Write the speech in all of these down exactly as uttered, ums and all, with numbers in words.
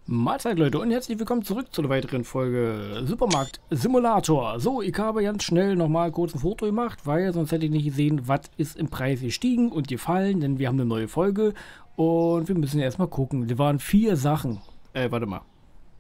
Mahlzeit Leute und herzlich willkommen zurück zu einer weiteren Folge Supermarkt Simulator. So, ich habe ganz schnell nochmal kurz ein Foto gemacht, weil sonst hätte ich nicht gesehen, was ist im Preis gestiegen und gefallen, denn wir haben eine neue Folge und wir müssen erstmal gucken. Da waren vier Sachen. Äh, warte mal.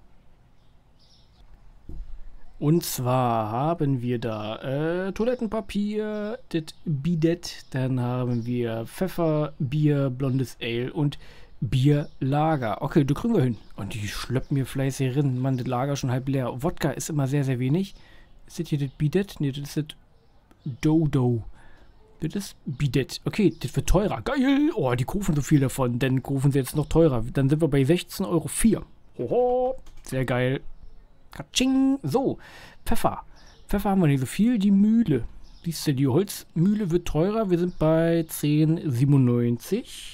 Und zwar haben wir da äh, Toilettenpapier, das Bidet, dann haben wir Pfeffer, Bier, blondes Ale und Bierlager. Okay, du kriegen wir hin. Und die schleppen mir fleißig rein. Mann, das Lager schon halb leer. Wodka ist immer sehr, sehr wenig. Ist das hier das Bidet? Ne, das ist das Dodo. Das ist Bidet. Okay, das wird teurer. Geil! Oh, die kaufen so viel davon. Dann kaufen sie jetzt noch teurer. Dann sind wir bei sechzehn Euro vier. Hoho! Sehr geil. Katsching! So, Pfeffer. Pfeffer haben wir nicht so viel. Die Mühle. Siehst du, die Holzmühle wird teurer. Wir sind bei zehn siebenundneunzig.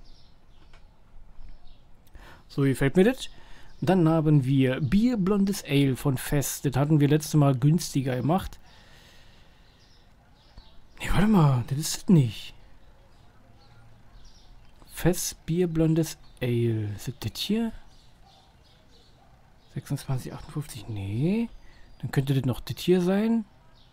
So, gefällt mir das. Dann haben wir Bier blondes Ale von Fest. Das hatten wir letztes Mal günstiger gemacht. Ne, warte mal, das ist es nicht. Fest Bier blondes Ale. Ist das das hier? sechsundzwanzig achtundfünfzig, nee. Dann könnte das noch das hier sein.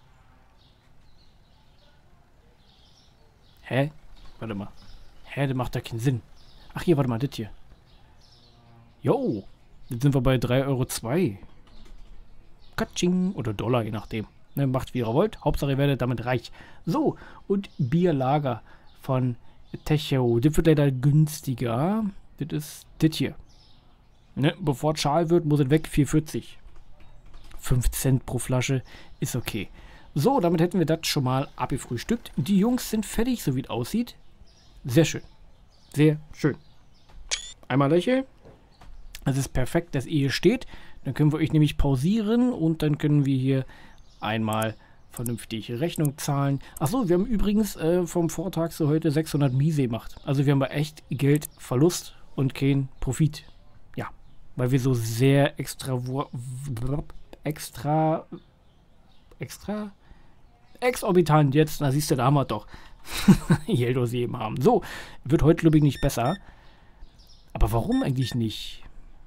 Hä? Warte mal. Hä, das macht da keinen Sinn. Ach hier, warte mal, das hier. Jo, jetzt sind wir bei drei Euro zwei. Katsching oder Dollar, je nachdem. Ne, macht wie ihr wollt. Hauptsache ihr werdet damit reich. So, und Bierlager von Techo. Das wird leider günstiger. Das ist das hier. Ne, bevor es schal wird, muss es weg. vier vierzig. fünf Cent pro Flasche ist okay. So, damit hätten wir das schon mal abgefrühstückt. Die Jungs sind fertig, so wie es aussieht. Sehr schön. Sehr schön. Einmal lächeln. Es ist perfekt, dass ihr hier steht. Dann können wir euch nämlich pausieren und dann können wir hier einmal vernünftig Rechnung zahlen. Achso, wir haben übrigens äh, vom Vortag zu heute sechshundert Miese gemacht. Also wir haben bei echt Geldverlust und kein Profit. Ja, weil wir so sehr extra... extra... extra... exorbitant jetzt, na siehst du, da haben wir doch. Geld aus jedem haben. So, wird heute, glaube ich, nicht besser. Aber warum eigentlich nicht?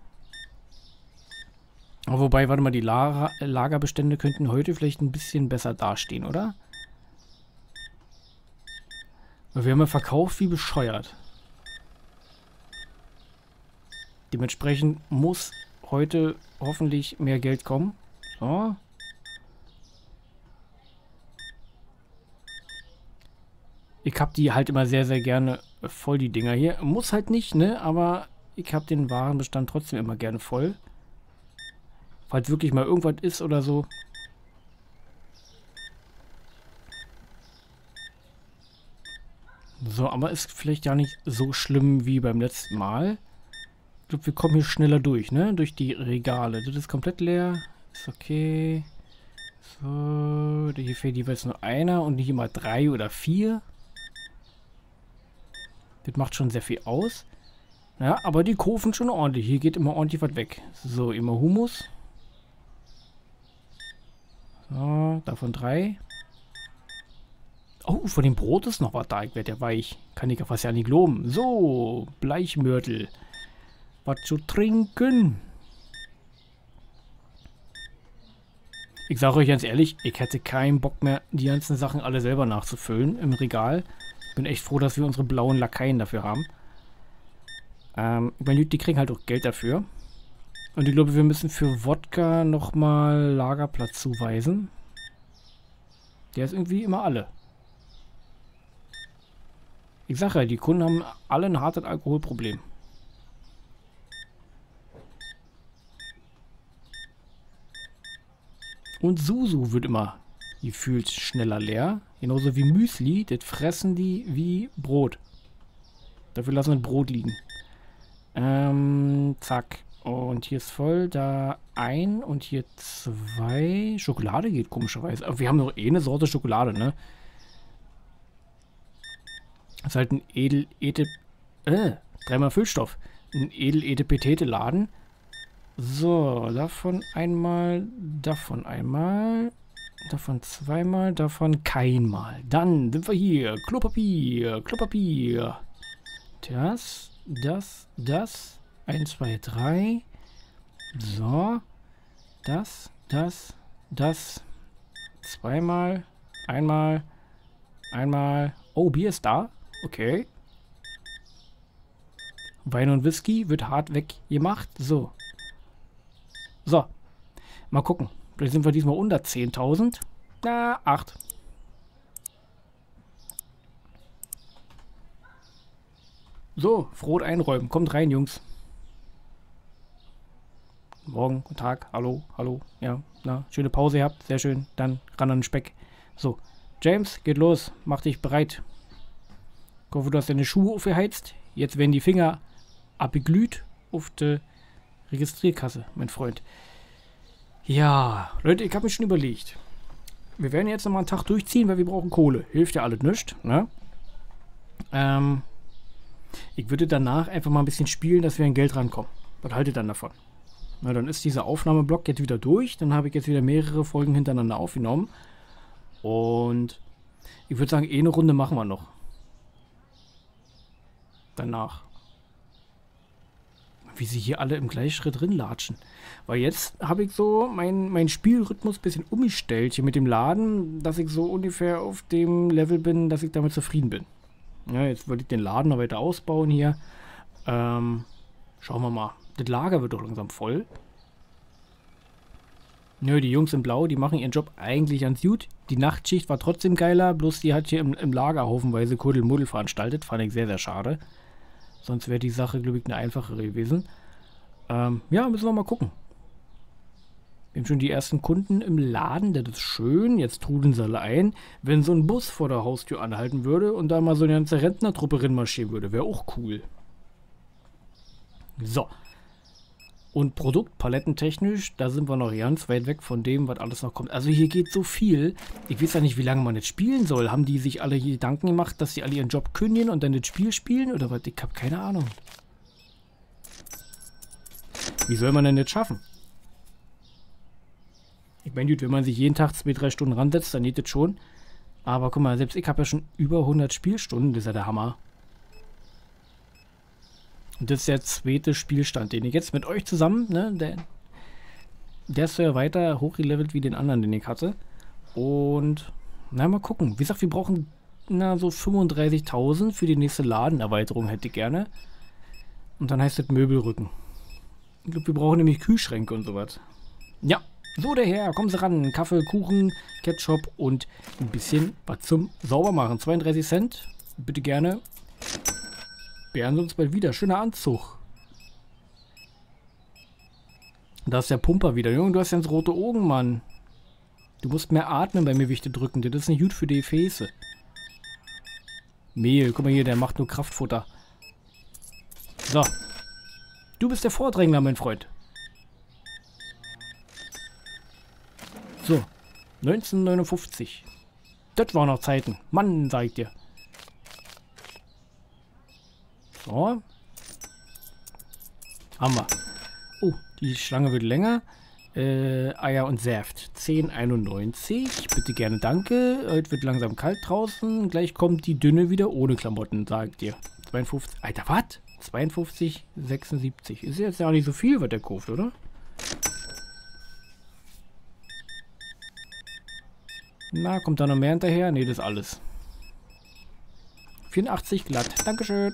Wobei, warte mal, die Lager, Lagerbestände könnten heute vielleicht ein bisschen besser dastehen, oder? Weil wir haben ja verkauft wie bescheuert. Dementsprechend muss heute hoffentlich mehr Geld kommen. So. Ich habe die halt immer sehr, sehr gerne voll, die Dinger hier. Muss halt nicht, ne? Aber ich habe den Warenbestand trotzdem immer gerne voll. Falls wirklich mal irgendwas ist oder so. So, aber ist vielleicht ja nicht so schlimm wie beim letzten Mal. Ich glaube, wir kommen hier schneller durch, ne? Durch die Regale. Das ist komplett leer. Ist okay. So, hier fehlt jeweils nur einer und nicht immer drei oder vier. Das macht schon sehr viel aus. Ja, aber die kaufen schon ordentlich. Hier geht immer ordentlich was weg. So, immer Humus. So, davon drei. Oh, von dem Brot ist noch was da. Ich werde ja weich. Kann ich ja fast ja nicht loben. So, Bleichmörtel. Was zu trinken. Ich sage euch ganz ehrlich, ich hätte keinen Bock mehr, die ganzen Sachen alle selber nachzufüllen im Regal. Bin echt froh, dass wir unsere blauen Lakaien dafür haben. Ähm, ich meine, die kriegen halt auch Geld dafür. Und ich glaube, wir müssen für Wodka nochmal Lagerplatz zuweisen. Der ist irgendwie immer alle. Ich sage ja, die Kunden haben alle ein hartes Alkoholproblem. Und Susu wird immer gefühlt schneller leer. Genauso wie Müsli. Das fressen die wie Brot. Dafür lassen wir Brot liegen. Ähm, zack. Und hier ist voll, da ein und hier zwei. Schokolade geht komischerweise. Aber wir haben nur eh eine Sorte Schokolade, ne? Das ist halt ein edel ete äh, dreimal Füllstoff. Ein edel etepetete Laden. So, davon einmal, davon einmal, davon zweimal, davon keinmal. Dann sind wir hier. Klopapier, Klopapier. Das, das, das. eins, zwei, drei. So. Das, das, das. Zweimal. Einmal. Einmal. Oh, Bier ist da. Okay. Wein und Whisky wird hart weggemacht. So. So. Mal gucken. Vielleicht sind wir diesmal unter zehntausend. Na, acht. So, Frot einräumen. Kommt rein, Jungs. Morgen, guten Tag, hallo, hallo, ja, na, schöne Pause gehabt, sehr schön, dann ran an den Speck. So, James, geht los, mach dich bereit. Ich hoffe, du hast deine Schuhe aufgeheizt. Jetzt werden die Finger abgeglüht auf der Registrierkasse, mein Freund. Ja, Leute, ich habe mir schon überlegt. Wir werden jetzt nochmal einen Tag durchziehen, weil wir brauchen Kohle. Hilft ja alles nichts, ne? Ähm, ich würde danach einfach mal ein bisschen spielen, dass wir an Geld rankommen. Was haltet ihr dann davon? Na, dann ist dieser Aufnahmeblock jetzt wieder durch. Dann habe ich jetzt wieder mehrere Folgen hintereinander aufgenommen. Und ich würde sagen, eh eine Runde machen wir noch. Danach. Wie sie hier alle im Gleichschritt drin latschen. Weil jetzt habe ich so meinen mein Spielrhythmus ein bisschen umgestellt hier mit dem Laden, dass ich so ungefähr auf dem Level bin, dass ich damit zufrieden bin. Ja, jetzt wollte ich den Laden noch weiter ausbauen hier. Ähm, schauen wir mal. Das Lager wird doch langsam voll. Nö, die Jungs in Blau, die machen ihren Job eigentlich ganz gut. Die Nachtschicht war trotzdem geiler, bloß die hat hier im, im Lager haufenweise Kuddelmuddel veranstaltet. Fand ich sehr, sehr schade. Sonst wäre die Sache, glaube ich, eine einfachere gewesen. Ähm, ja, müssen wir mal gucken. Wir haben schon die ersten Kunden im Laden, das ist schön. Jetzt trudeln sie alle ein. Wenn so ein Bus vor der Haustür anhalten würde und da mal so eine ganze Rentnertruppe reinmarschieren würde, wäre auch cool. So. Und produktpalettentechnisch, da sind wir noch ganz weit weg von dem, was alles noch kommt. Also hier geht so viel. Ich weiß ja nicht, wie lange man jetzt spielen soll. Haben die sich alle hier Gedanken gemacht, dass sie alle ihren Job kündigen und dann das Spiel spielen? Oder was? Ich habe keine Ahnung. Wie soll man denn das schaffen? Ich meine, gut, wenn man sich jeden Tag zwei, drei Stunden ransetzt, dann geht das schon. Aber guck mal, selbst ich habe ja schon über hundert Spielstunden. Das ist ja der Hammer. Und das ist der zweite Spielstand, den ich jetzt mit euch zusammen, ne, der, der ist ja weiter hochgelevelt wie den anderen, den ich hatte. Und, na, mal gucken. Wie gesagt, wir brauchen, na, so fünfunddreißigtausend für die nächste Ladenerweiterung hätte ich gerne. Und dann heißt das Möbelrücken. Ich glaube, wir brauchen nämlich Kühlschränke und sowas. Ja, so der Herr, kommen Sie ran. Kaffee, Kuchen, Ketchup und ein bisschen was zum Saubermachen. zweiunddreißig Cent, bitte gerne. Beehren Sie uns bald wieder. Schöner Anzug. Da ist der Pumper wieder. Junge, du hast ja ins rote Augen, Mann. Du musst mehr atmen bei mir Wichte drücken. Das ist nicht gut für die Gefäße. Mehl, guck mal hier, der macht nur Kraftfutter. So. Du bist der Vordrängler, mein Freund. So. neunzehnhundertneunundfünfzig. Das waren noch Zeiten. Mann, sag ich dir. So. Haben wir. Oh, die Schlange wird länger. Äh, Eier und Saft. zehn einundneunzig. Bitte gerne, danke. Heute wird langsam kalt draußen. Gleich kommt die Dünne wieder ohne Klamotten, sag ich dir. zweiundfünfzig. Alter, was? zweiundfünfzig, sechsundsiebzig. Ist jetzt ja auch nicht so viel, was der kauft, oder? Na, kommt da noch mehr hinterher? Ne, das ist alles. vierundachtzig glatt. Dankeschön.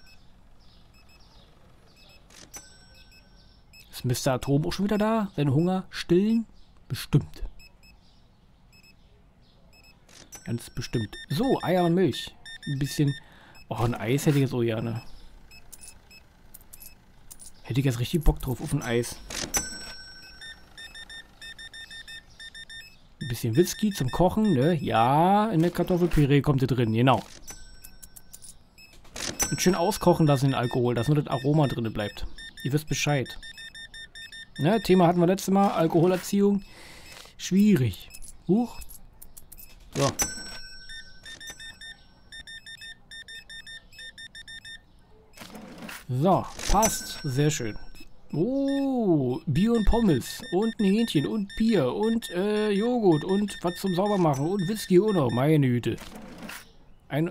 Ist Mister Atom auch schon wieder da? Seinen Hunger stillen? Bestimmt. Ganz bestimmt. So, Eier und Milch. Ein bisschen... Oh, ein Eis hätte ich jetzt auch gerne. Hätte ich jetzt richtig Bock drauf auf ein Eis. Ein bisschen Whisky zum Kochen, ne? Ja, in der Kartoffelpüree kommt ihr drin, genau. Und schön auskochen lassen den Alkohol, dass nur das Aroma drin bleibt. Ihr wisst Bescheid. Ne, Thema hatten wir letztes Mal, Alkoholerziehung. Schwierig. Huch. So. So, passt. Sehr schön. Oh, Bier und Pommes und ein Hähnchen und Bier und äh, Joghurt und was zum Saubermachen und Whisky auch noch. Meine Güte. Ein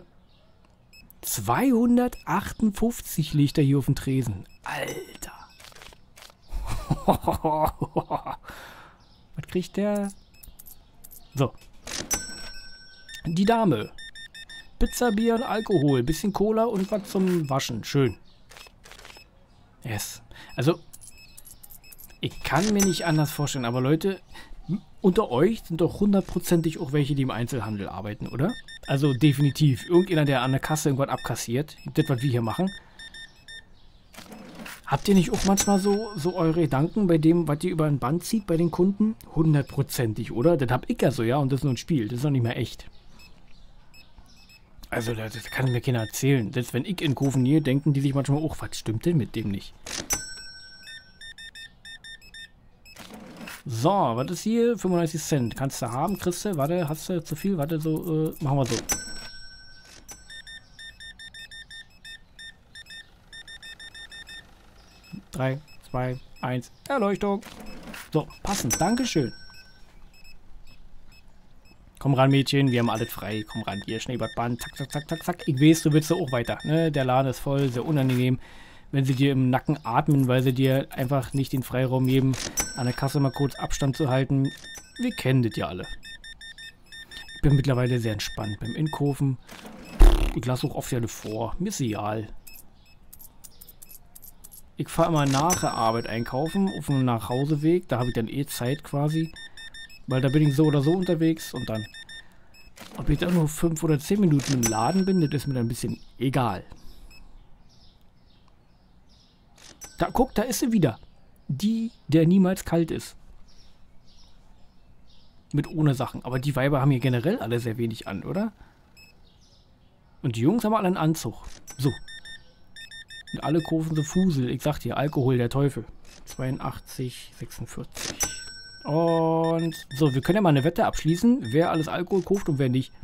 zweihundertachtundfünfzig liegt er hier auf dem Tresen. Alter. Was kriegt der? So. Die Dame. Pizza, Bier und Alkohol. Bisschen Cola und was zum Waschen. Schön. Yes. Also, ich kann mir nicht anders vorstellen, aber Leute, unter euch sind doch hundertprozentig auch welche, die im Einzelhandel arbeiten, oder? Also definitiv. Irgendjemand, der an der Kasse irgendwas abkassiert. Das, was wir hier machen. Habt ihr nicht auch manchmal so, so eure Gedanken bei dem, was ihr über ein Band zieht bei den Kunden? Hundertprozentig, oder? Das hab ich ja so, ja, und das ist nur ein Spiel. Das ist noch nicht mehr echt. Also, das, das kann mir keiner erzählen. Selbst wenn ich in Kurven gehe, denken die sich manchmal, oh, was stimmt denn mit dem nicht? So, was ist hier? fünfundneunzig Cent. Kannst du haben, kriegst du? Warte, hast du zu viel? Warte, so, äh, machen wir so. drei, zwei, eins. Erleuchtung. So, passend. Dankeschön. Komm ran, Mädchen. Wir haben alles frei. Komm ran. Hier, Schneebadband. Zack, zack, zack, zack, zack. Ich weiß, du willst da auch weiter. Ne? Der Laden ist voll. Sehr unangenehm, wenn sie dir im Nacken atmen, weil sie dir einfach nicht den Freiraum geben, an der Kasse mal kurz Abstand zu halten. Wir kennen das ja alle. Ich bin mittlerweile sehr entspannt. Beim Einkaufen, ich lasse auch oft ja vor. Mir ist egal. Ich fahre immer nach der Arbeit einkaufen, auf dem Nachhauseweg. Da habe ich dann eh Zeit quasi. Weil da bin ich so oder so unterwegs. Und dann, ob ich dann nur fünf oder zehn Minuten im Laden bin, das ist mir dann ein bisschen egal. Da, guck, da ist sie wieder. Die, der niemals kalt ist. Mit ohne Sachen. Aber die Weiber haben hier generell alle sehr wenig an, oder? Und die Jungs haben alle einen Anzug. So. Und alle kaufen so Fusel. Ich sag dir, Alkohol, der Teufel. zweiundachtzig, sechsundvierzig. Und so, wir können ja mal eine Wette abschließen, wer alles Alkohol kauft und wer nicht.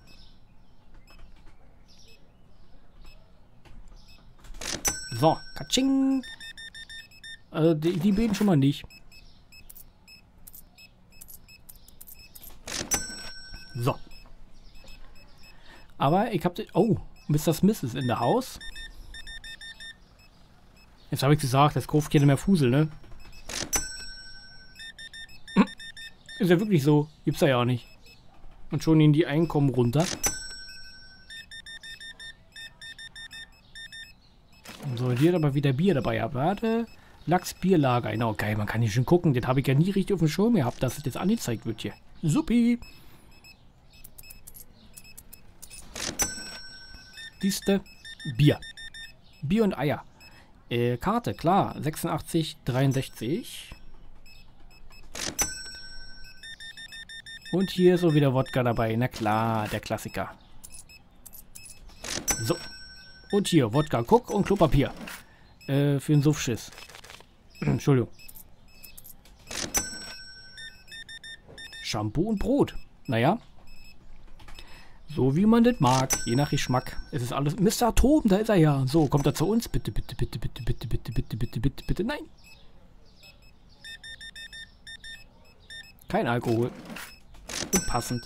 So, katsching. Also die, die beten schon mal nicht. So. Aber ich hab... Oh, Mister Smith ist in der Haus. Jetzt habe ich gesagt, das kauft keiner mehr Fusel, ne? Ist ja wirklich so. Gibt's ja auch nicht. Und schon gehen die Einkommen runter. So, hier hat aber wieder Bier dabei. Ja, warte. Lachs-Bierlager. Genau, geil. Man kann hier schon gucken. Das habe ich ja nie richtig auf dem Schirm gehabt, dass es jetzt angezeigt wird hier. Supi. Siehste. Bier. Bier und Eier. Äh, Karte, klar. sechsundachtzig, dreiundsechzig. Und hier ist so wieder Wodka dabei. Na klar, der Klassiker. So. Und hier, Wodka, Cook und Klopapier. Äh, für den Suffschiss. Entschuldigung. Shampoo und Brot. Naja. So wie man das mag. Je nach Geschmack. Es ist alles... Mister Atom, da ist er ja. So, kommt er zu uns. Bitte, bitte, bitte, bitte, bitte, bitte, bitte, bitte, bitte, bitte. Nein. Kein Alkohol. Und passend.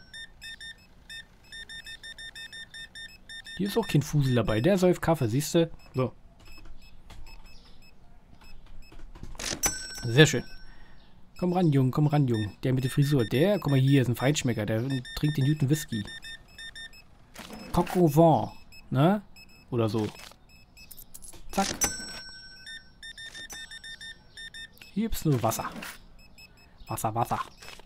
Hier ist auch kein Fusel dabei. Der säuft Kaffee, siehst du? So. Sehr schön. Komm ran, Jung, komm ran, Jung. Der mit der Frisur. Der, guck mal hier, ist ein Feinschmecker. Der trinkt den guten Whisky. Coq au vin. Ne? Oder so. Zack. Hier gibt's nur Wasser. Wasser, Wasser.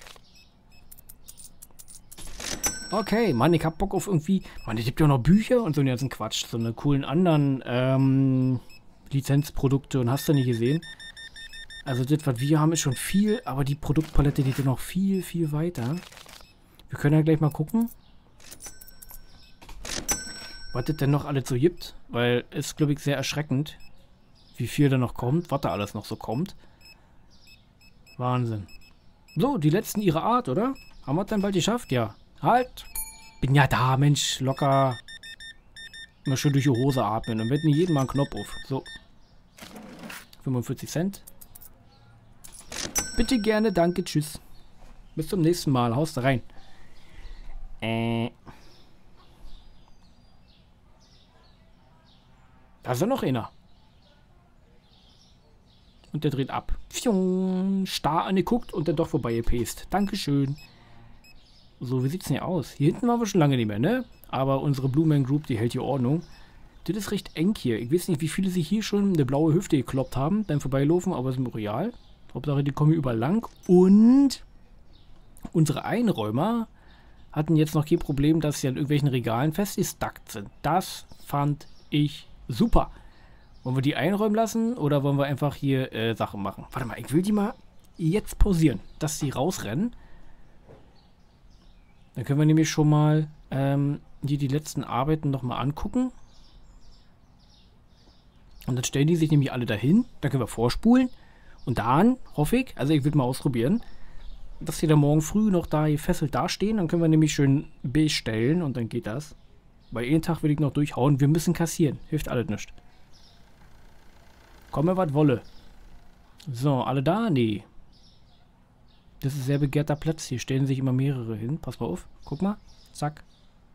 Okay, Mann, ich hab Bock auf irgendwie... Mann, es gibt ja auch noch Bücher und so einen ganzen Quatsch. So eine coolen anderen ähm, Lizenzprodukte und hast du nicht gesehen. Also das, was wir haben, ist schon viel, aber die Produktpalette geht ja noch viel, viel weiter. Wir können ja gleich mal gucken, was es denn noch alles so gibt. Weil es ist, glaube ich, sehr erschreckend, wie viel da noch kommt, was da alles noch so kommt. Wahnsinn. So, die letzten ihrer Art, oder? Haben wir es dann bald geschafft? Ja. Halt! Bin ja da, Mensch, locker. Immer schön durch die Hose atmen und wetten jeden mal einen Knopf auf. So. fünfundvierzig Cent. Bitte gerne, danke, tschüss. Bis zum nächsten Mal, haust da rein. Äh. Da ist ja noch einer. Und der dreht ab. Pfiung, starr angeguckt und dann doch vorbei gepaced. Dankeschön. So, wie sieht's denn hier aus? Hier hinten waren wir schon lange nicht mehr, ne? Aber unsere Blue Man Group, die hält hier Ordnung. Das ist recht eng hier. Ich weiß nicht, wie viele sich hier schon eine blaue Hüfte gekloppt haben beim Vorbeilaufen, aber es ist mir real. Hauptsache, die kommen hier überall lang. Und unsere Einräumer hatten jetzt noch kein Problem, dass sie an irgendwelchen Regalen festgestackt sind. Das fand ich super. Wollen wir die einräumen lassen oder wollen wir einfach hier äh, Sachen machen? Warte mal, ich will die mal jetzt pausieren, dass sie rausrennen. Dann können wir nämlich schon mal ähm, die, die letzten Arbeiten nochmal angucken. Und dann stellen die sich nämlich alle dahin. Dann können wir vorspulen. Und dann hoffe ich, also ich will mal ausprobieren, dass die da morgen früh noch da gefesselt dastehen. Dann können wir nämlich schön bestellen und dann geht das. Weil jeden Tag will ich noch durchhauen. Wir müssen kassieren. Hilft alles nicht. Komme, was wolle. So, alle da? Nee. Das ist ein sehr begehrter Platz. Hier stellen sich immer mehrere hin. Pass mal auf. Guck mal. Zack.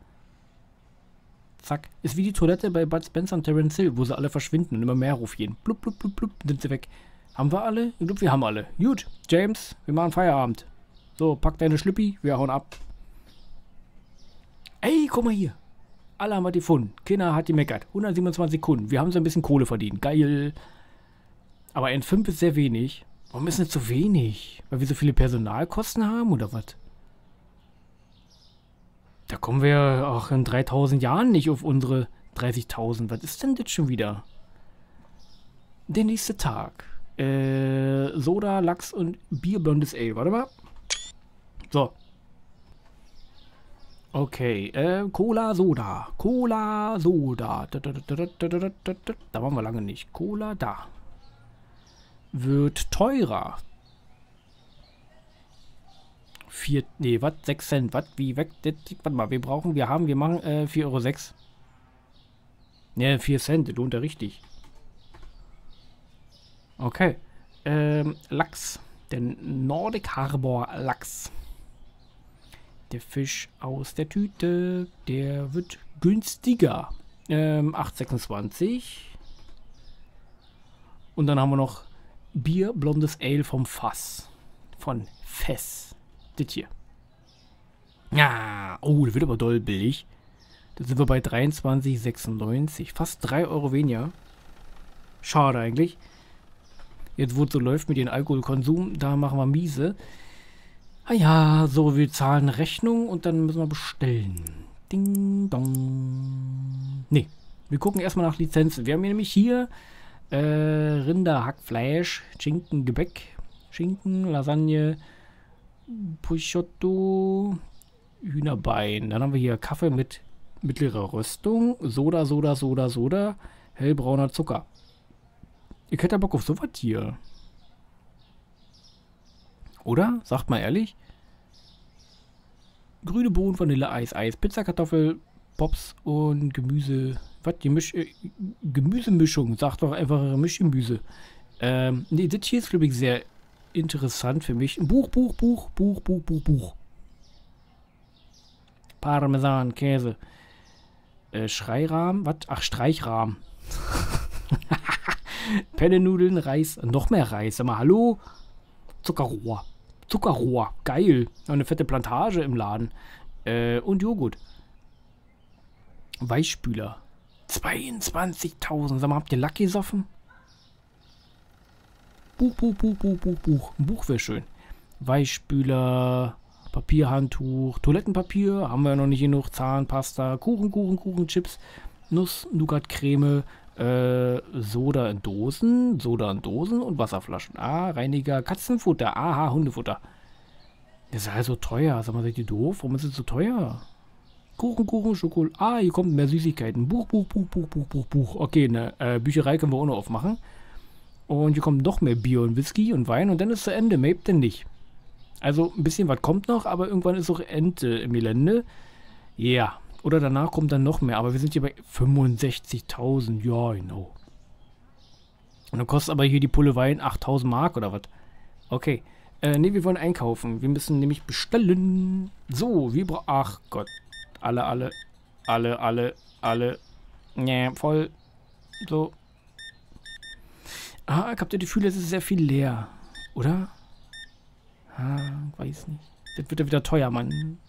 Zack. Ist wie die Toilette bei Bud Spencer und Terence Hill, wo sie alle verschwinden und immer mehr rufen. Blub, blub, blub, blub, sind sie weg. Haben wir alle? Ich glaube, wir haben alle. Gut, James, wir machen Feierabend. So, pack deine Schlüppi, wir hauen ab. Ey, guck mal hier. Alle haben wir gefunden. Kinder hat gemeckert. hundertsiebenundzwanzig Kunden. Wir haben so ein bisschen Kohle verdient. Geil. Aber eins Komma fünf ist sehr wenig. Warum ist denn zu wenig? Weil wir so viele Personalkosten haben oder was? Da kommen wir auch in dreitausend Jahren nicht auf unsere dreißigtausend. Was ist denn das schon wieder? Der nächste Tag. Äh, Soda, Lachs und Bier, blondes Ale. Warte mal. So. Okay. Äh, Cola, Soda. Cola, Soda. Da, da, da, da, da, da, da, da. Da waren wir lange nicht. Cola, da. Wird teurer. Vier, nee, was? sechs Cent. Was? Wie weg? Das, warte mal, wir brauchen, wir haben, wir machen äh, vier Euro sechs. Ne, vier Cent, das lohnt ja richtig. Okay. Ähm, Lachs. Der Nordic Harbor Lachs. Der Fisch aus der Tüte, der wird günstiger. Ähm, acht sechsundzwanzig. Und dann haben wir noch Bier, blondes Ale vom Fass. Von Fess. Das hier. Ja, oh, das wird aber doll billig. Da sind wir bei dreiundzwanzig sechsundneunzig. Fast drei Euro weniger. Schade eigentlich. Jetzt, wo es so läuft mit dem Alkoholkonsum, da machen wir miese. Ah ja, so, wir zahlen Rechnung und dann müssen wir bestellen. Ding, dong. Nee, wir gucken erstmal nach Lizenzen. Wir haben hier nämlich hier äh, Rinder, Hackfleisch, Schinken, Gebäck, Schinken, Lasagne, Prosciutto, Hühnerbein. Dann haben wir hier Kaffee mit mittlerer Röstung, Soda, Soda, Soda, Soda, hellbrauner Zucker. Ihr könnt ja Bock auf sowas hier. Oder? Sagt mal ehrlich. Grüne Bohnen, Vanille, Eis, Eis, Pizza, Kartoffel, Pops und Gemüse. Was? Die Misch äh, Gemüsemischung. Sagt doch einfach Mischgemüse. Ähm, nee, das hier ist, glaube ich, sehr interessant für mich. Buch, Buch, Buch, Buch, Buch, Buch, Buch. Parmesan, Käse. Äh, Schreirahmen. Was? Ach, Streichrahmen. Penne-Nudeln, Reis. Noch mehr Reis. Sag mal, hallo? Zuckerrohr. Zuckerrohr. Geil. Noch eine fette Plantage im Laden. Äh, und Joghurt. Weichspüler. zweiundzwanzigtausend. Sag mal, habt ihr Lack gesoffen? Buch, Buch, Buch, Buch, Buch, Buch. Ein Buch wäre schön. Weichspüler, Papierhandtuch, Toilettenpapier. Haben wir ja noch nicht genug. Zahnpasta, Kuchen, Kuchen, Kuchen, Chips, Nuss, Nougat-Creme, äh, Soda in Dosen, Soda in Dosen und Wasserflaschen. Ah, Reiniger, Katzenfutter. Aha, Hundefutter. Das ist also teuer. Sag mal, seid ihr doof? Warum ist es so teuer? Kuchen, Kuchen, Schokolade. Ah, hier kommt mehr Süßigkeiten. Buch, Buch, Buch, Buch, Buch, Buch, Buch. Okay, eine äh, Bücherei können wir auch noch aufmachen. Und hier kommt noch mehr Bier und Whisky und Wein und dann ist zu Ende. Mehr denn nicht. Also ein bisschen was kommt noch, aber irgendwann ist auch Ente im Gelände. Ja. Yeah. Oder danach kommt dann noch mehr. Aber wir sind hier bei fünfundsechzigtausend. Ja, genau. Und dann kostet aber hier die Pulle Wein achttausend Mark oder was? Okay. Äh, ne, wir wollen einkaufen. Wir müssen nämlich bestellen. So, wir brauchen... Ach Gott. Alle, alle, alle, alle, alle. Nee, voll. So. Ah, ich hab das Gefühl, es ist sehr viel leer. Oder? Ah, weiß nicht. Das wird ja wieder teuer, Mann.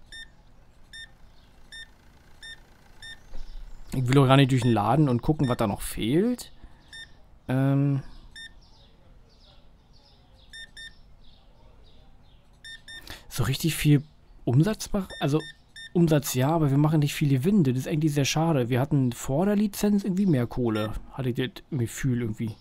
Ich will auch gar nicht durch den Laden und gucken, was da noch fehlt. Ähm... So richtig viel Umsatz machen? Also, Umsatz ja, aber wir machen nicht viel Gewinn. Das ist eigentlich sehr schade. Wir hatten vor der Lizenz irgendwie mehr Kohle. Hatte ich das Gefühl irgendwie.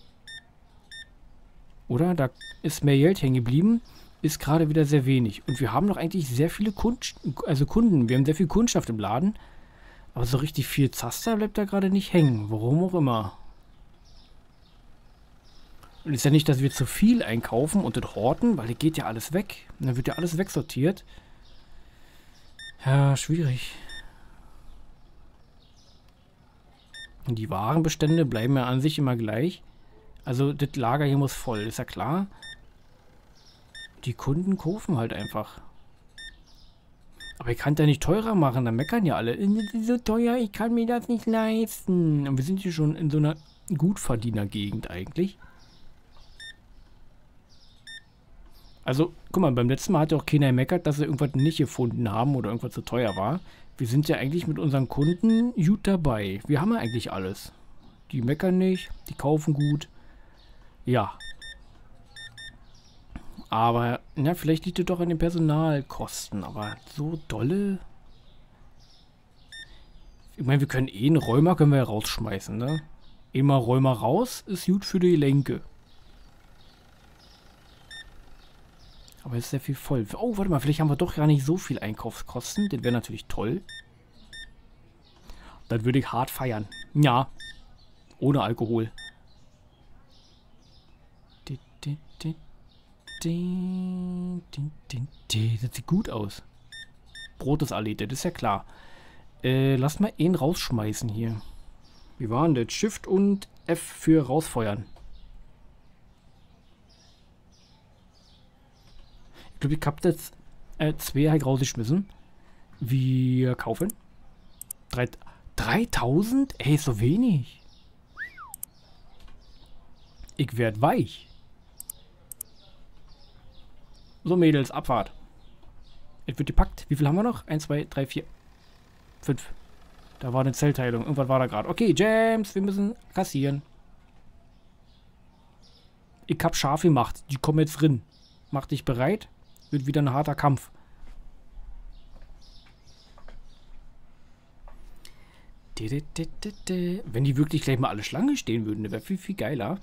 Oder? Da ist mehr Geld hängen geblieben. Ist gerade wieder sehr wenig. Und wir haben doch eigentlich sehr viele Kund also Kunden. Wir haben sehr viel Kundschaft im Laden. Aber so richtig viel Zaster bleibt da gerade nicht hängen. Warum auch immer. Und ist ja nicht, dass wir zu viel einkaufen und das horten, weil das geht ja alles weg. Und dann wird ja alles wegsortiert. Ja, schwierig. Und die Warenbestände bleiben ja an sich immer gleich. Also das Lager hier muss voll, ist ja klar. Die Kunden kaufen halt einfach. Aber ich kann es ja nicht teurer machen, dann meckern ja alle. Das ist so teuer, ich kann mir das nicht leisten. Und wir sind hier schon in so einer Gutverdiener-Gegend eigentlich. Also, guck mal, beim letzten Mal hat ja auch keiner gemeckert, dass sie irgendwas nicht gefunden haben oder irgendwas zu teuer war. Wir sind ja eigentlich mit unseren Kunden gut dabei. Wir haben ja eigentlich alles. Die meckern nicht, die kaufen gut. Ja. Aber, ja, vielleicht liegt es doch an den Personalkosten. Aber so dolle... Ich meine, wir können eh einen Räumer können wir ja rausschmeißen, ne? Immer Räumer raus ist gut für die Gelenke. Aber es ist sehr viel voll. Oh, warte mal, vielleicht haben wir doch gar nicht so viel Einkaufskosten. Das wäre natürlich toll. Dann würde ich hart feiern. Ja. Ohne Alkohol. Das sieht gut aus. Brot ist Alete, das ist ja klar. Äh, lass mal ihn rausschmeißen hier. Wie war denn das? Shift und F für rausfeuern. Ich glaube, ich habe jetzt äh, zwei halt rausgeschmissen. Wir kaufen. Drei, dreitausend? Ey, ist so wenig. Ich werd weich. So, Mädels, Abfahrt. Es wird gepackt. Wie viel haben wir noch? eins, zwei, drei, vier, fünf. Da war eine Zellteilung. Irgendwas war da gerade. Okay, James, wir müssen kassieren. Ich hab scharf gemacht. Die kommen jetzt drin. Mach dich bereit. Wird wieder ein harter Kampf. Wenn die wirklich gleich mal alle Schlange stehen würden, wäre viel, viel geiler.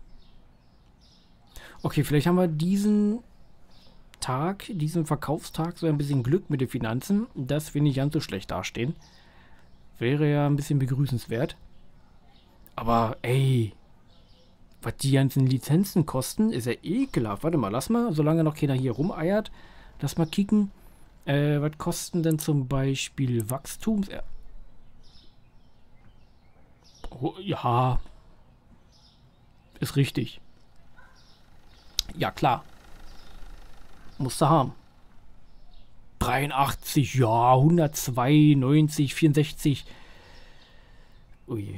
Okay, vielleicht haben wir diesen Tag, diesen Verkaufstag so ein bisschen Glück mit den Finanzen, dass wir nicht ganz so schlecht dastehen. Wäre ja ein bisschen begrüßenswert. Aber ey, was die ganzen Lizenzen kosten, ist ja ekelhaft. Warte mal, lass mal, solange noch keiner hier rumeiert, lass mal kicken. Äh, was kosten denn zum Beispiel Wachstums... Oh, ja. Ist richtig. Ja, klar. Musst du haben. dreiundachtzig, ja, hundertzwei, neunzig, vierundsechzig. Ui.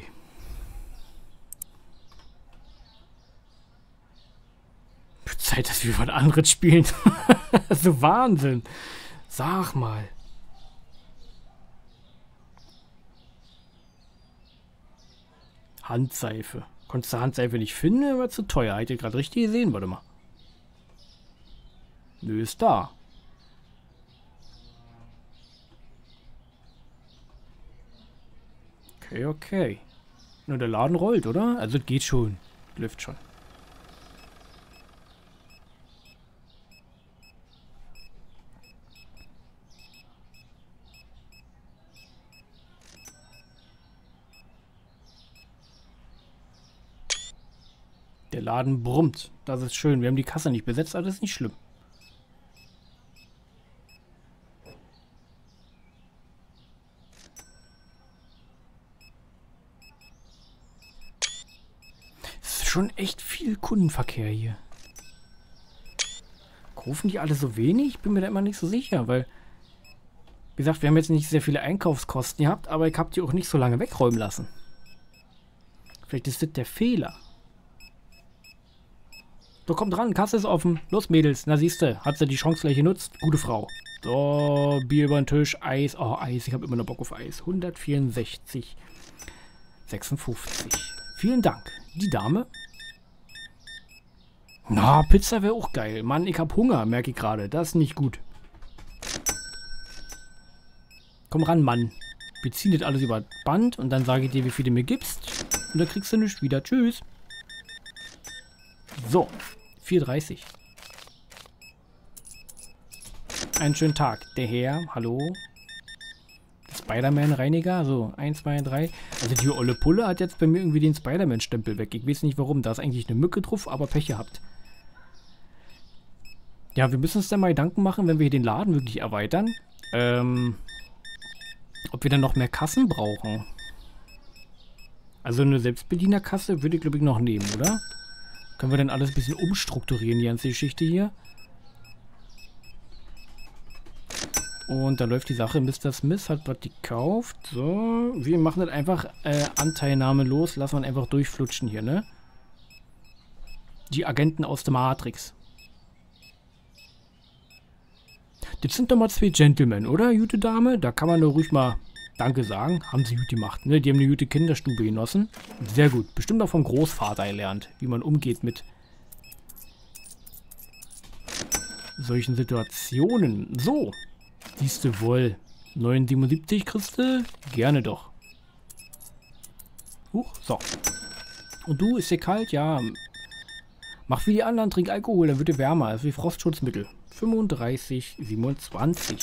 Zeit, dass wir was anderes spielen. So Wahnsinn. Sag mal. Handseife. Konntest du Handseife nicht finden? War zu teuer. Hätte ich gerade richtig gesehen. Warte mal. Nö, ist da. Okay, okay. Nur der Laden rollt, oder? Also es geht schon. Läuft schon. Der Laden brummt. Das ist schön. Wir haben die Kasse nicht besetzt, aber das ist nicht schlimm. Es ist schon echt viel Kundenverkehr hier. Kaufen die alle so wenig? Bin mir da immer nicht so sicher, weil... Wie gesagt, wir haben jetzt nicht sehr viele Einkaufskosten gehabt, aber ich habe die auch nicht so lange wegräumen lassen. Vielleicht ist das der Fehler. So, kommt ran, Kasse ist offen. Los, Mädels. Na, siehste, hat sie die Chance gleich genutzt. Gute Frau. So, Bier über den Tisch, Eis. Oh, Eis, ich habe immer noch Bock auf Eis. hundertvierundsechzig, sechsundfünfzig. Vielen Dank. Die Dame? Na, Pizza wäre auch geil. Mann, ich habe Hunger, merke ich gerade. Das ist nicht gut. Komm ran, Mann. Wir ziehen das alles über das Band und dann sage ich dir, wie viel du mir gibst. Und dann kriegst du nichts wieder. Tschüss. So, vier Uhr dreißig. Einen schönen Tag. Der Herr, hallo. Spider-Man-Reiniger. So, eins, zwei, drei. Also die olle Pulle hat jetzt bei mir irgendwie den Spider-Man-Stempel weg. Ich weiß nicht warum. Da ist eigentlich eine Mücke drauf, aber Pech gehabt. Ja, wir müssen uns dann mal Gedanken machen, wenn wir hier den Laden wirklich erweitern. Ähm, ob wir dann noch mehr Kassen brauchen. Also eine Selbstbedienerkasse würde ich, glaube ich, noch nehmen, oder? Können wir dann alles ein bisschen umstrukturieren, die ganze Geschichte hier. Und dann läuft die Sache. Mister Smith hat was gekauft. So, wir machen das einfach äh, Anteilnahme los. Lassen wir einfach durchflutschen hier, ne? Die Agenten aus der Matrix. Das sind doch mal zwei Gentlemen, oder, gute Dame? Da kann man doch ruhig mal Danke sagen. Haben sie gut gemacht, ne? Die haben eine gute Kinderstube genossen. Sehr gut. Bestimmt auch vom Großvater gelernt, wie man umgeht mit solchen Situationen. So. Siehst du wohl. neun siebenundsiebzig kriegst du? Gerne doch. Huch, so. Und du, ist dir kalt? Ja. Mach wie die anderen, trink Alkohol, dann wird dir wärmer. Das ist wie Frostschutzmittel. fünfunddreißig, siebenundzwanzig.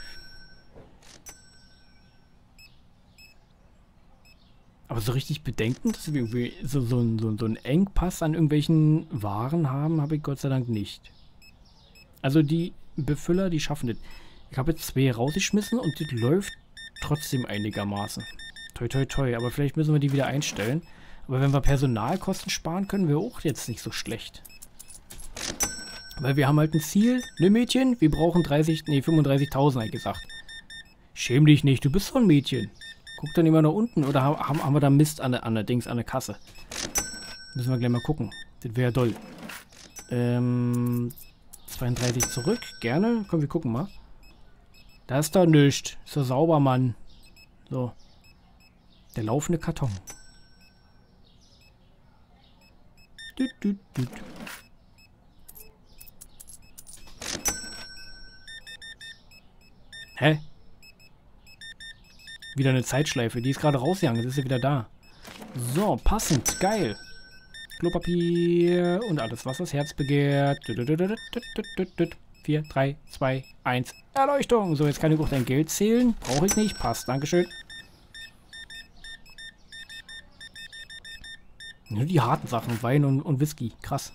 Aber so richtig bedenken, dass wir irgendwie so, so, so, so einen Engpass an irgendwelchen Waren haben, habe ich Gott sei Dank nicht. Also die Befüller, die schaffen das. Ich habe jetzt zwei rausgeschmissen und das läuft trotzdem einigermaßen. Toi, toi, toi. Aber vielleicht müssen wir die wieder einstellen. Aber wenn wir Personalkosten sparen können, wäre auch jetzt nicht so schlecht. Weil wir haben halt ein Ziel. Ne, Mädchen? Wir brauchen dreißig, nee, fünfunddreißigtausend, habe ich gesagt. Schäm dich nicht, du bist so ein Mädchen. Guck dann immer nach unten. Oder haben, haben wir da Mist an der, an der Dings, an der Kasse? Müssen wir gleich mal gucken. Das wäre doll. Ähm, zweiunddreißig zurück. Gerne. Komm, wir gucken mal. Da ist doch nichts. Ist doch sauber, Mann. So. Der laufende Karton. Düt, düt, düt. Hä? Wieder eine Zeitschleife. Die ist gerade rausgegangen. Jetzt ist sie wieder da. So, passend. Geil. Klopapier und alles, was das Herz begehrt. vier, drei, zwei, eins. Erleuchtung. So, jetzt kann ich auch dein Geld zählen. Brauche ich nicht. Passt. Dankeschön. Nur die harten Sachen. Wein und, und Whisky. Krass.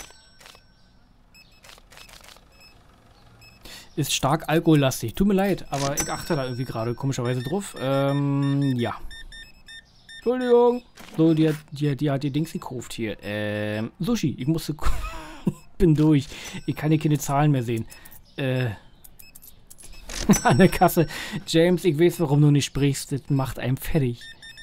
Ist stark alkohollastig. Tut mir leid, aber ich achte da irgendwie gerade komischerweise drauf. Ähm, ja. Entschuldigung. So, die hat die, die, hat die Dings gekauft hier. Ähm, Sushi. Ich musste... bin durch. Ich kann hier keine Zahlen mehr sehen. Äh... an der Kasse. James, ich weiß, warum du nicht sprichst. Das macht einem fertig.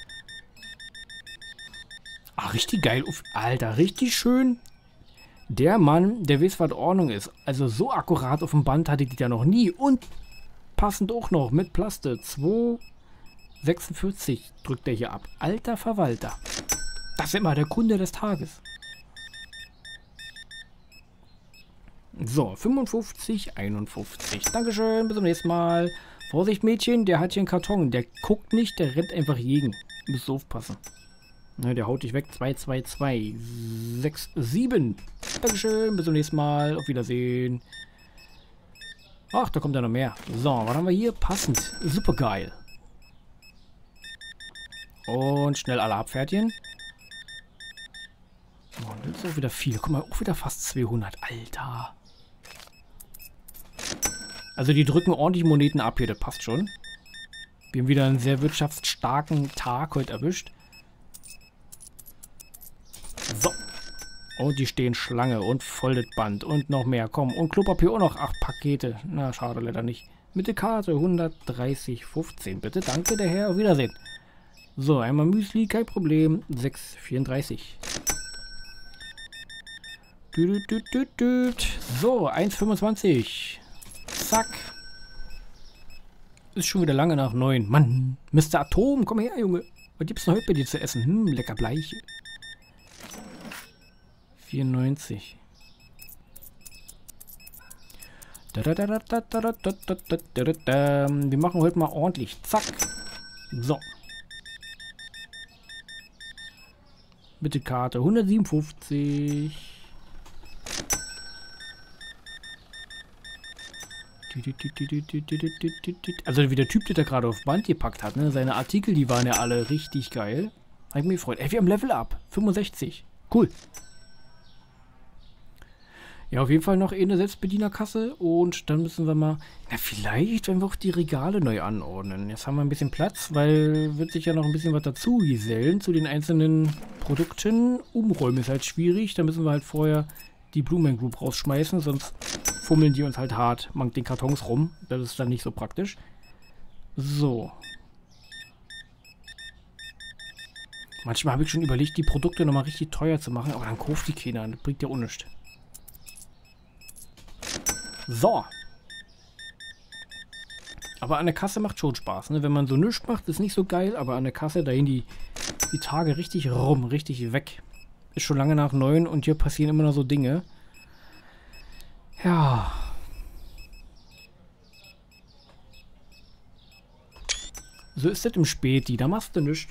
Ah, richtig geil. Uff, Alter, richtig schön. Der Mann, der weiß, was Ordnung ist. Also so akkurat auf dem Band hatte ich die ja noch nie. Und passend auch noch mit Plaste. zwei sechsundvierzig drückt er hier ab. Alter Verwalter. Das ist immer der Kunde des Tages. So, fünfundfünfzig, einundfünfzig. Dankeschön, bis zum nächsten Mal. Vorsicht, Mädchen, der hat hier einen Karton. Der guckt nicht, der rennt einfach gegen. Du musst aufpassen. Ne, der haut dich weg. zwei, zwei, zwei, sechs, sieben. Dankeschön, bis zum nächsten Mal. Auf Wiedersehen. Ach, da kommt ja noch mehr. So, was haben wir hier? Passend. Super geil. Und schnell alle abfertigen. Oh, das ist auch wieder viel. Guck mal, auch wieder fast zweihundert. Alter. Also die drücken ordentlich Moneten ab hier. Das passt schon. Wir haben wieder einen sehr wirtschaftsstarken Tag heute erwischt. So. Und die stehen Schlange und voll das Band. Und noch mehr. Komm. Und Klopapier auch noch. Acht Pakete. Na, schade leider nicht. Mit der Karte hundertdreißig fünfzehn. Bitte. Danke, der Herr. Auf Wiedersehen. So, einmal Müsli. Kein Problem. sechs vierunddreißig. So, eins Komma fünfundzwanzig. Zack. Ist schon wieder lange nach neun. Mann, Mister Atom, komm her, Junge. Was gibt's denn heute bei dir zu essen? Hm, lecker Bleiche. vierundneunzig. Wir machen heute mal ordentlich. Zack. So. Bitte Karte. hundertsiebenundfünfzig. Also wie der Typ, der da gerade auf Band gepackt hat, ne? Seine Artikel, die waren ja alle richtig geil. Hab ich mich gefreut. Ey, wir haben Level Up. fünfundsechzig. Cool. Ja, auf jeden Fall noch eine Selbstbedienerkasse und dann müssen wir mal, na vielleicht, wenn wir auch die Regale neu anordnen. Jetzt haben wir ein bisschen Platz, weil wird sich ja noch ein bisschen was dazu gesellen zu den einzelnen Produkten. Umräumen ist halt schwierig, da müssen wir halt vorher die Blumen Group rausschmeißen, sonst fummeln die uns halt hart mit den Kartons rum. Das ist dann nicht so praktisch. So. Manchmal habe ich schon überlegt, die Produkte nochmal richtig teuer zu machen, aber dann kauft die keiner, das bringt ja auch nichts. So. Aber an der Kasse macht schon Spaß, ne? Wenn man so nichts macht, ist nicht so geil, aber an der Kasse, da gehen die, die Tage richtig rum, richtig weg. Ist schon lange nach neun und hier passieren immer noch so Dinge. Ja. So ist das im Späti, da machst du nichts.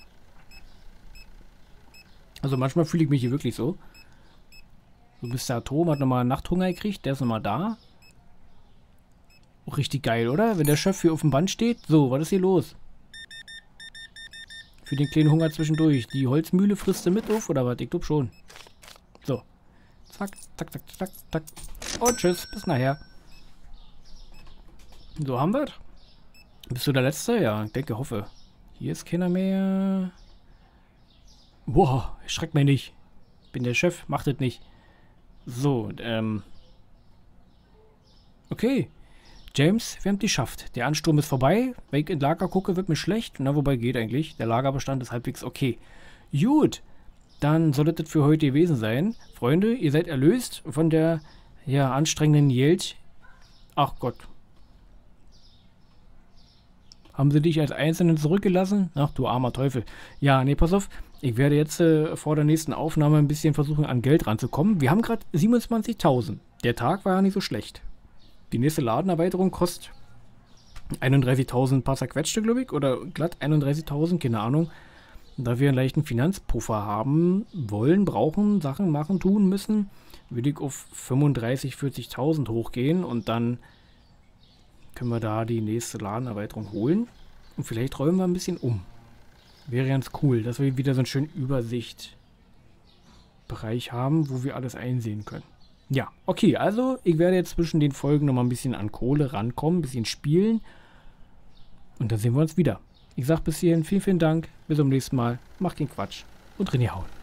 Also manchmal fühle ich mich hier wirklich so. So Mister Atom hat nochmal Nachthunger gekriegt, der ist nochmal da. Auch richtig geil, oder? Wenn der Chef hier auf dem Band steht. So, was ist hier los? Für den kleinen Hunger zwischendurch. Die Holzmühle frisst du mit auf, oder was? Ich glaube schon. So. Zack, zack, zack, zack, zack. Und tschüss, bis nachher. So haben wir es. Bist du der Letzte? Ja, ich denke, hoffe. Hier ist keiner mehr. Wow, schreckt mich nicht. Bin der Chef, macht das nicht. So, ähm. Okay. James, wir haben die geschafft. Der Ansturm ist vorbei. Wenn ich in Lager gucke, wird mir schlecht. Na, wobei geht eigentlich. Der Lagerbestand ist halbwegs okay. Gut. Dann soll das für heute gewesen sein. Freunde, ihr seid erlöst von der, ja, anstrengenden Jelt. Ach Gott. Haben sie dich als Einzelnen zurückgelassen? Ach, du armer Teufel. Ja, nee, pass auf. Ich werde jetzt äh, vor der nächsten Aufnahme ein bisschen versuchen, an Geld ranzukommen. Wir haben gerade siebenundzwanzigtausend. Der Tag war ja nicht so schlecht. Die nächste Ladenerweiterung kostet einunddreißigtausend paar zerquetschte, glaube ich. Oder glatt einunddreißigtausend, keine Ahnung. Und da wir einen leichten Finanzpuffer haben wollen, brauchen, Sachen machen, tun müssen, würde ich auf fünfunddreißigtausend, vierzigtausend hochgehen. Und dann können wir da die nächste Ladenerweiterung holen. Und vielleicht räumen wir ein bisschen um. Wäre ganz cool, dass wir wieder so einen schönen Übersichtbereich haben, wo wir alles einsehen können. Ja, okay, also ich werde jetzt zwischen den Folgen nochmal ein bisschen an Kohle rankommen, ein bisschen spielen. Und dann sehen wir uns wieder. Ich sage bis hierhin vielen, vielen Dank. Bis zum nächsten Mal. Macht den Quatsch und René hauen.